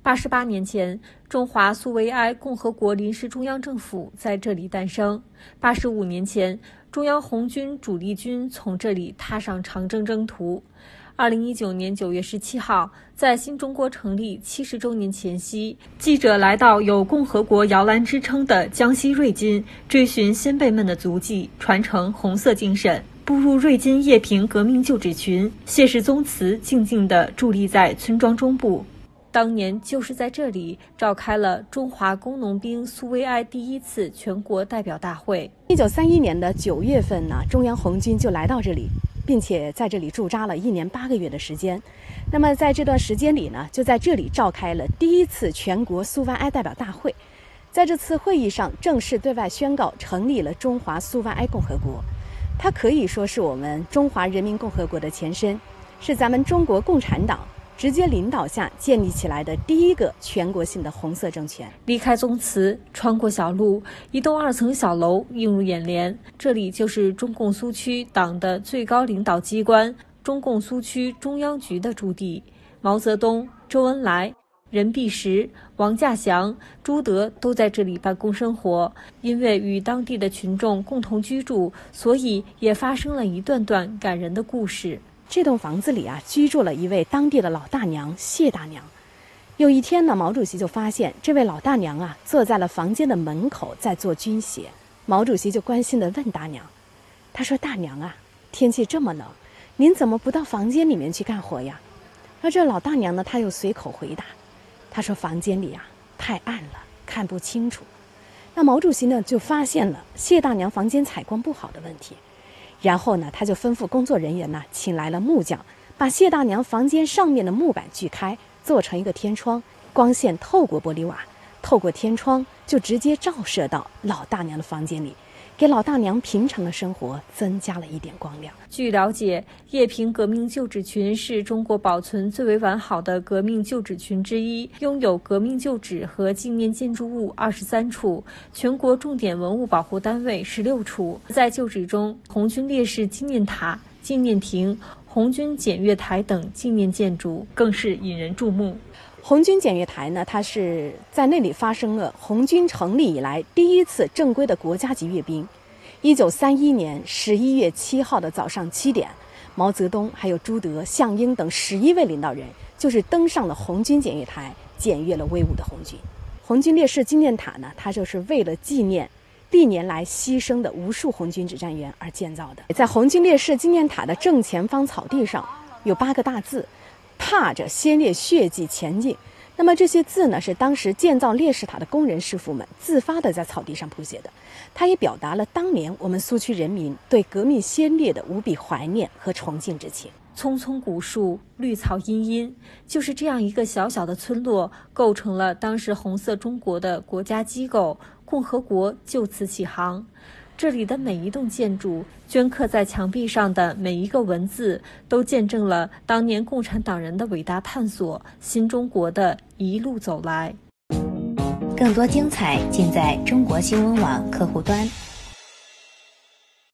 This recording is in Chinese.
88年前，中华苏维埃共和国临时中央政府在这里诞生。85年前，中央红军主力军从这里踏上长征征途。2019年9月17号，在新中国成立70周年前夕，记者来到有共和国摇篮之称的江西瑞金，追寻先辈们的足迹，传承红色精神。步入瑞金叶平革命旧址群，谢氏宗祠静静地伫立在村庄中部。当年就是在这里召开了中华工农兵苏维埃第一次全国代表大会。 1931年的9月份呢，中央红军就来到这里，并且在这里驻扎了1年8个月的时间。那么在这段时间里呢，就在这里召开了第一次全国苏维埃代表大会。在这次会议上，正式对外宣告成立了中华苏维埃共和国。它可以说是我们中华人民共和国的前身，是咱们中国共产党直接领导下建立起来的第一个全国性的红色政权。 离开宗祠，穿过小路，一栋2层小楼映入眼帘。这里就是中共苏区党的最高领导机关——中共苏区中央局的驻地。毛泽东、周恩来、任弼时、王稼祥、朱德都在这里办公生活。因为与当地的群众共同居住，所以也发生了一段段感人的故事。 这栋房子里啊，居住了一位当地的老大娘谢大娘。有一天呢，毛主席就发现这位老大娘啊，坐在了房间的门口在做军鞋。毛主席就关心地问大娘，他说：“大娘啊，天气这么冷，您怎么不到房间里面去干活呀？”而这老大娘呢，她又随口回答，她说：“房间里啊太暗了，看不清楚。”那毛主席呢就发现了谢大娘房间采光不好的问题。然后呢，他就吩咐工作人员呢，请来了木匠，把谢大娘房间上面的木板锯开，做成一个天窗，光线透过玻璃瓦，透过天窗就直接照射到老大娘的房间里，给老大娘平常的生活增加了一点光亮。 据了解，叶平革命旧址群是中国保存最为完好的革命旧址群之一，拥有革命旧址和纪念建筑物23处，全国重点文物保护单位16处。在旧址中，红军烈士纪念塔、纪念亭、红军检阅台等纪念建筑更是引人注目。 红军检阅台呢，它是在那里发生了红军成立以来第一次正规的国家级阅兵。1931年11月7号的早上7点，毛泽东还有朱德、项英等11位领导人就是登上了红军检阅台，检阅了威武的红军。红军烈士纪念塔呢，它就是为了纪念历年来牺牲的无数红军指战员而建造的。在红军烈士纪念塔的正前方草地上有8个大字：踏着先烈血迹前进。那么这些字呢，是当时建造烈士塔的工人师傅们自发地在草地上谱写的，它也表达了当年我们苏区人民对革命先烈的无比怀念和崇敬之情。 葱葱古树，绿草茵茵，就是这样一个小小的村落，构成了当时红色中国的国家机构——共和国就此起航。这里的每一栋建筑，镌刻在墙壁上的每一个文字，都见证了当年共产党人的伟大探索，新中国的一路走来。 更多精彩尽在中国新闻网客户端。